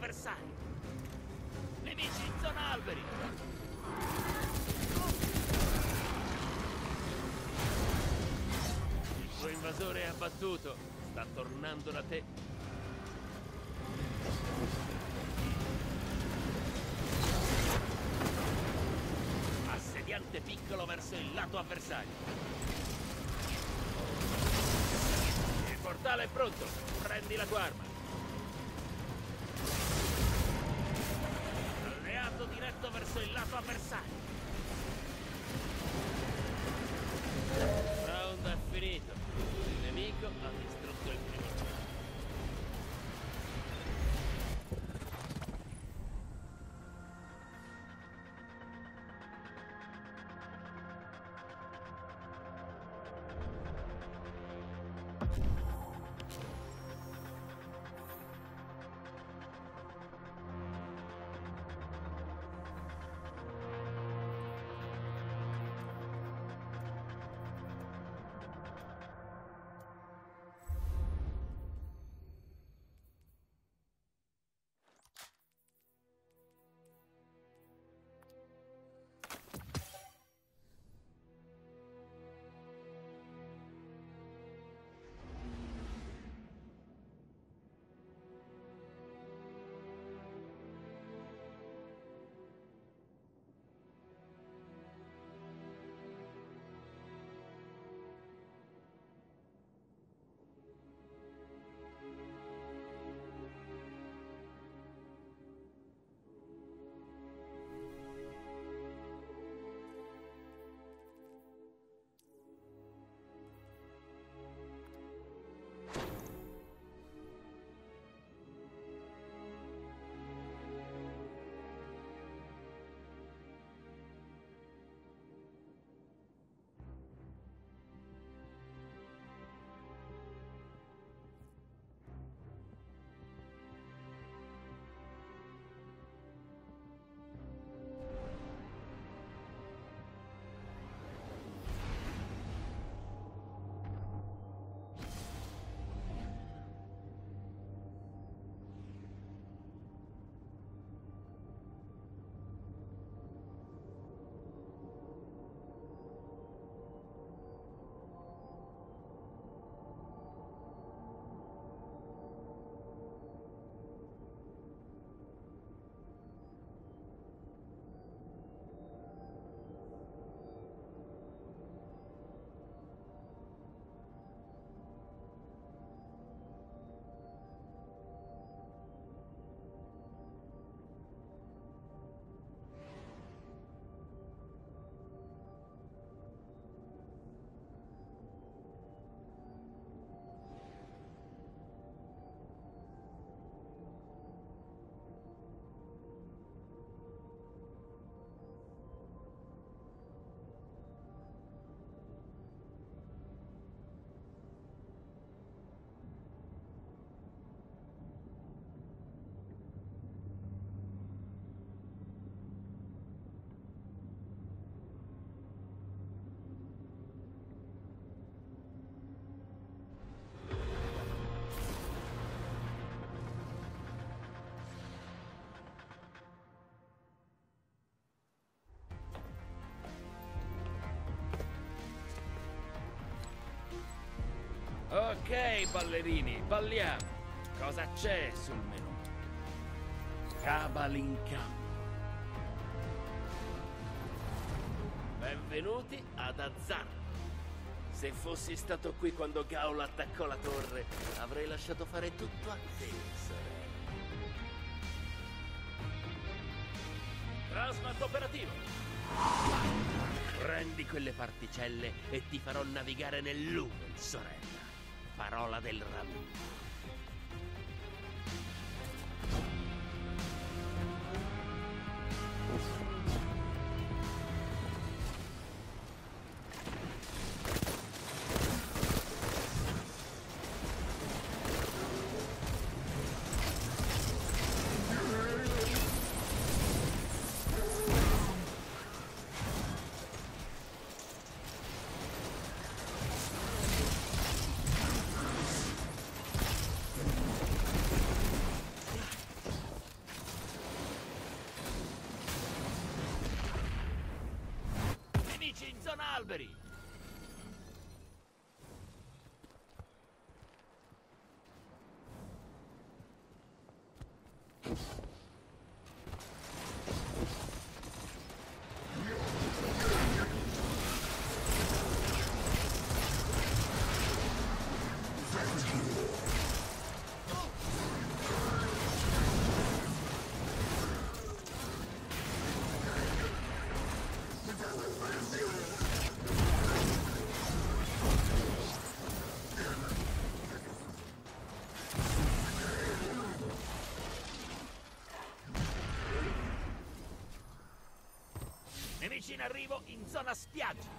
avversario. Nemici in zona alberi. Il tuo invasore è abbattuto. Sta tornando da te. Assediante piccolo verso il lato avversario. Il portale è pronto. Prendi la tua arma. Alleato diretto verso il lato avversario. Round è finito. Il nemico ha distrutto il primo round. Ok, ballerini, balliamo. Cosa c'è sul menù? Cabal in campo. Benvenuti ad Azzarro. Se fossi stato qui quando Gaul attaccò la torre, avrei lasciato fare tutto a te, sorella. Trasmat operativo. Prendi quelle particelle e ti farò navigare nel Lumen, sorella. Parola del rabbino. alberi! Nemici in arrivo in zona spiaggia.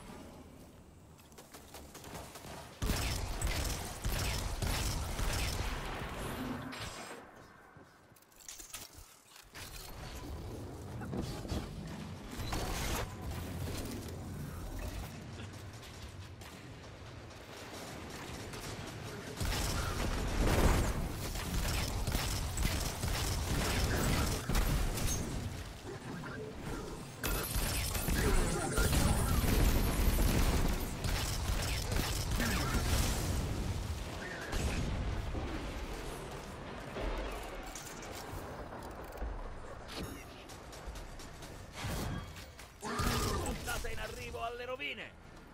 Alle rovine!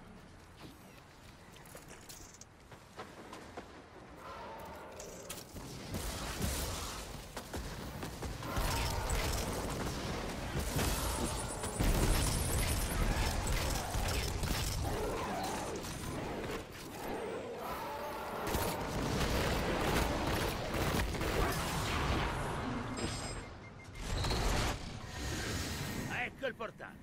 Ecco il portale.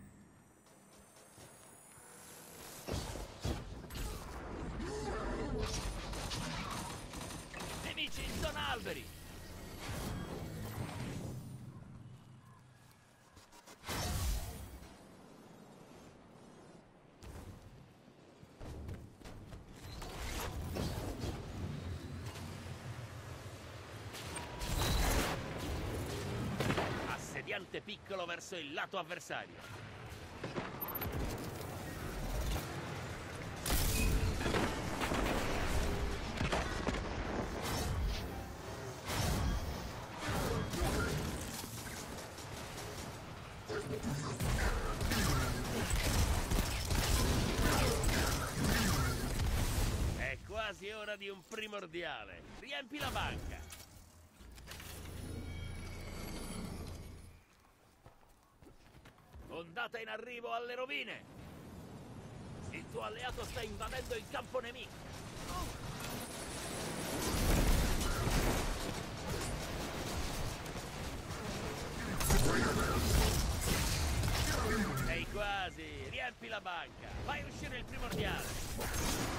Nemici in zona alberi! Assediante piccolo verso il lato avversario. È quasi ora di un primordiale. Riempi la banca. Ondata in arrivo alle rovine. Il tuo alleato sta invadendo il campo nemico. Sei quasi. Riempi la banca. Fai uscire il primordiale.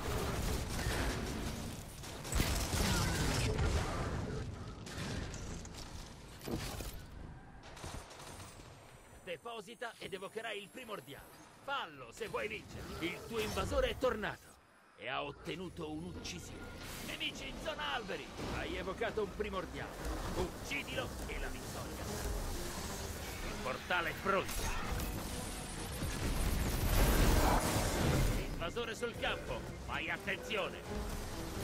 Deposita ed evocherai il primordiale. Fallo se vuoi vincere. Il tuo invasore è tornato e ha ottenuto un'uccisione. Nemici in zona alberi. Hai evocato un primordiale. Uccidilo e la vittoria. Il portale è pronto. Invasore sul campo. Fai attenzione.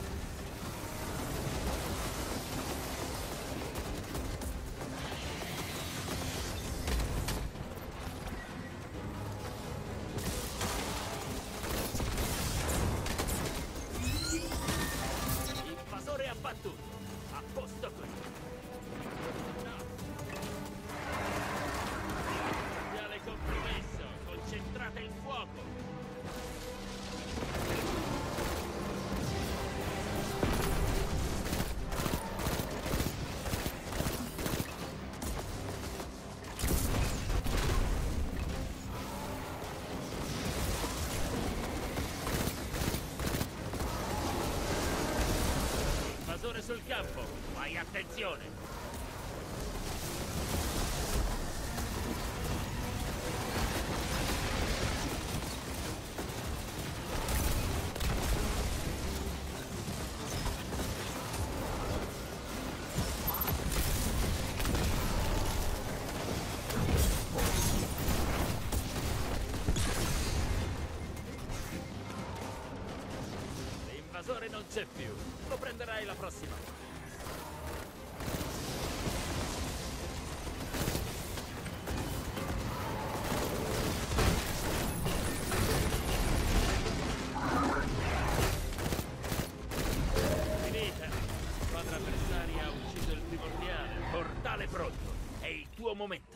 Abbattuto. A posto qui. No. Materiale compromesso. Concentrate il fuoco. Sul campo, fai attenzione! non c'è più. Lo prenderai la prossima volta. Finita. La squadra avversaria ha ucciso il primordiale. Portale pronto. È il tuo momento.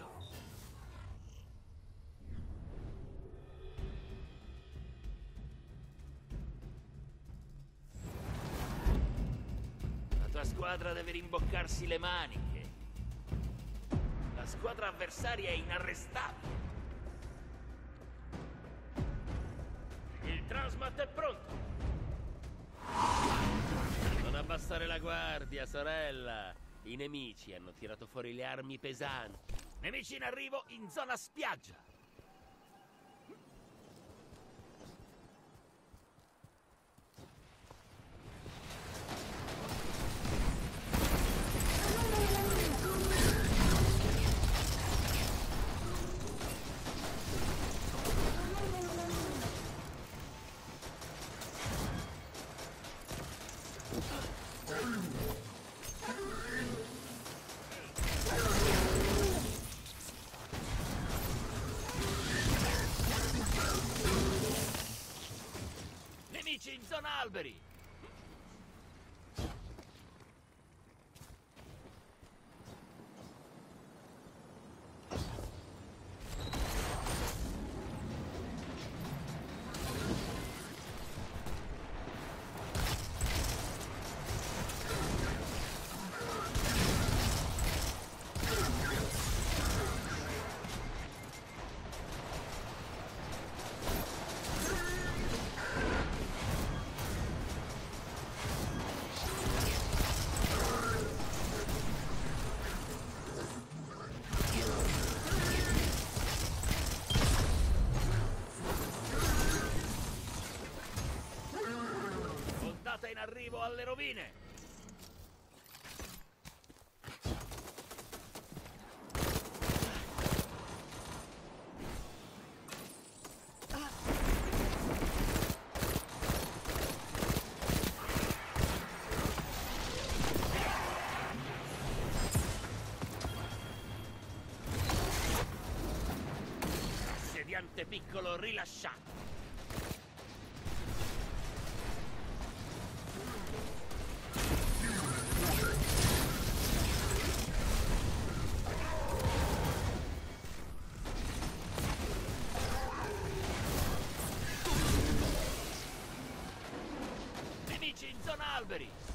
La squadra deve rimboccarsi le maniche. La squadra avversaria è inarrestabile. Il transmat è pronto. Non abbassare la guardia, sorella. I nemici hanno tirato fuori le armi pesanti. Nemici in arrivo in zona spiaggia. Nemici in zona alberi! In arrivo alle rovine. Assediante piccolo rilasciato. Nemici in zona alberi!